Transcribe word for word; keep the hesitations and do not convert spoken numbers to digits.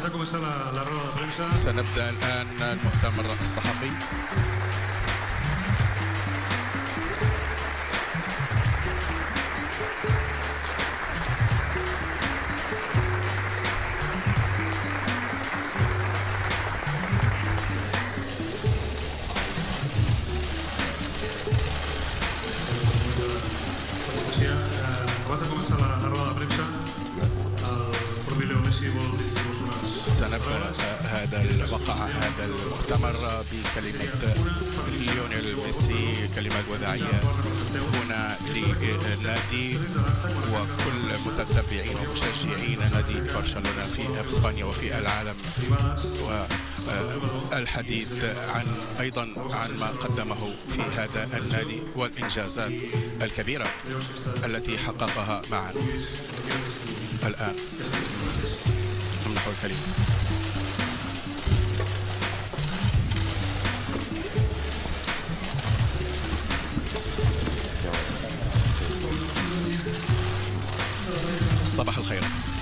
سنبدأ الآن المؤتمر الصحفي. سنبدأ هذا الوقع هذا المؤتمر بكلمة ليونيل ميسي، كلمة وداعية هنا للنادي وكل متتبعين ومشجعين نادي برشلونة في اسبانيا وفي العالم، والحديث عن ايضا عن ما قدمه في هذا النادي والانجازات الكبيرة التي حققها معا. الآن نمنح الكلمة. صباح الخير.